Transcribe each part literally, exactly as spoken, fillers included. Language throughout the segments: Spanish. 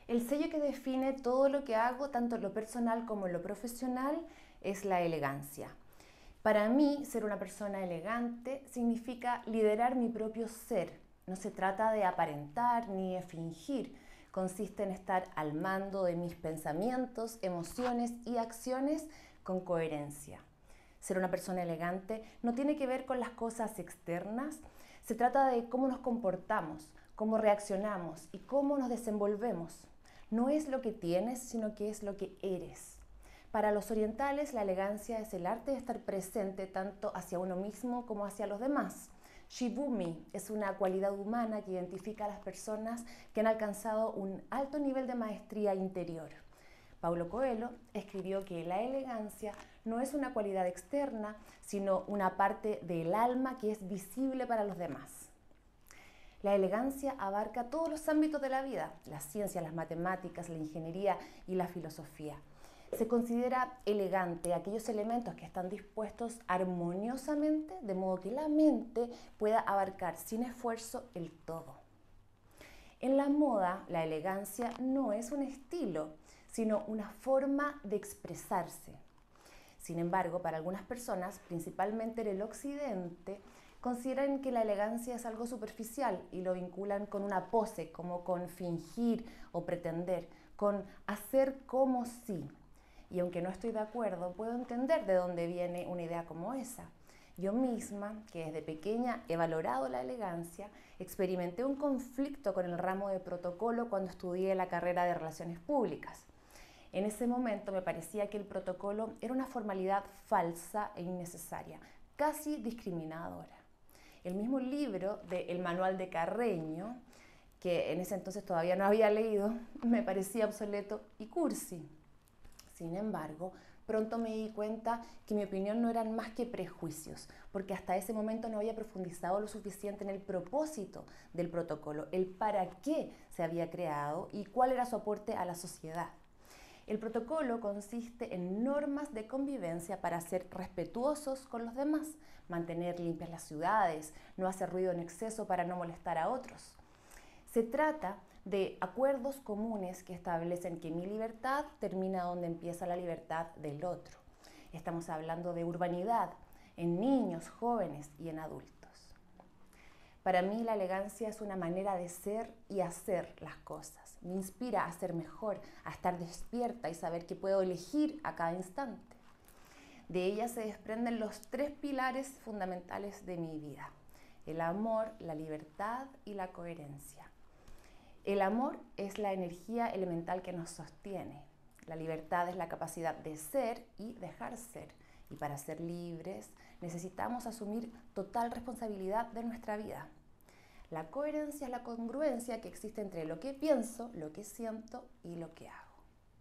El sello que define todo lo que hago, tanto en lo personal como en lo profesional, es la elegancia. Para mí, ser una persona elegante significa liderar mi propio ser. No se trata de aparentar ni de fingir. Consiste en estar al mando de mis pensamientos, emociones y acciones con coherencia. Ser una persona elegante no tiene que ver con las cosas externas. Se trata de cómo nos comportamos, cómo reaccionamos y cómo nos desenvolvemos. No es lo que tienes, sino que es lo que eres. Para los orientales, la elegancia es el arte de estar presente tanto hacia uno mismo como hacia los demás. Shibumi es una cualidad humana que identifica a las personas que han alcanzado un alto nivel de maestría interior. Paulo Coelho escribió que la elegancia no es una cualidad externa, sino una parte del alma que es visible para los demás. La elegancia abarca todos los ámbitos de la vida, la ciencia, las matemáticas, la ingeniería y la filosofía. Se considera elegante aquellos elementos que están dispuestos armoniosamente, de modo que la mente pueda abarcar sin esfuerzo el todo. En la moda, la elegancia no es un estilo, sino una forma de expresarse. Sin embargo, para algunas personas, principalmente en el occidente, consideran que la elegancia es algo superficial y lo vinculan con una pose, como con fingir o pretender, con hacer como si. Y aunque no estoy de acuerdo, puedo entender de dónde viene una idea como esa. Yo misma, que desde pequeña he valorado la elegancia, experimenté un conflicto con el ramo de protocolo cuando estudié la carrera de Relaciones Públicas. En ese momento me parecía que el protocolo era una formalidad falsa e innecesaria, casi discriminadora. El mismo libro de El Manual de Carreño, que en ese entonces todavía no había leído, me parecía obsoleto y cursi. Sin embargo, pronto me di cuenta que mi opinión no eran más que prejuicios, porque hasta ese momento no había profundizado lo suficiente en el propósito del protocolo, el para qué se había creado y cuál era su aporte a la sociedad. El protocolo consiste en normas de convivencia para ser respetuosos con los demás, mantener limpias las ciudades, no hacer ruido en exceso para no molestar a otros. Se trata de acuerdos comunes que establecen que mi libertad termina donde empieza la libertad del otro. Estamos hablando de urbanidad en niños, jóvenes y en adultos. Para mí la elegancia es una manera de ser y hacer las cosas. Me inspira a ser mejor, a estar despierta y saber que puedo elegir a cada instante. De ella se desprenden los tres pilares fundamentales de mi vida: el amor, la libertad y la coherencia. El amor es la energía elemental que nos sostiene. La libertad es la capacidad de ser y dejar ser. Y para ser libres necesitamos asumir total responsabilidad de nuestra vida. La coherencia es la congruencia que existe entre lo que pienso, lo que siento y lo que hago.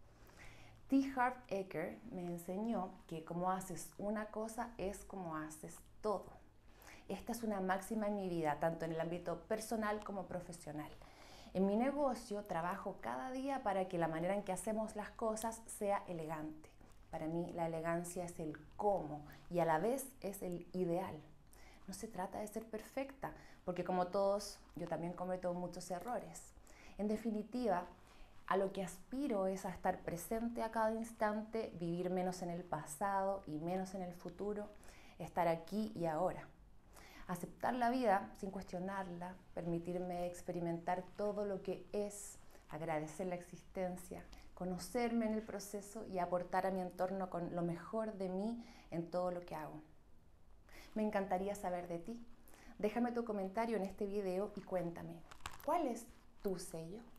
T. Harv Eker me enseñó que como haces una cosa es como haces todo. Esta es una máxima en mi vida, tanto en el ámbito personal como profesional. En mi negocio trabajo cada día para que la manera en que hacemos las cosas sea elegante. Para mí la elegancia es el cómo y a la vez es el ideal. No se trata de ser perfecta, porque como todos, yo también cometo muchos errores. En definitiva, a lo que aspiro es a estar presente a cada instante, vivir menos en el pasado y menos en el futuro, estar aquí y ahora. Aceptar la vida sin cuestionarla, permitirme experimentar todo lo que es, agradecer la existencia, conocerme en el proceso y aportar a mi entorno con lo mejor de mí en todo lo que hago. Me encantaría saber de ti. Déjame tu comentario en este video y cuéntame, ¿cuál es tu sello?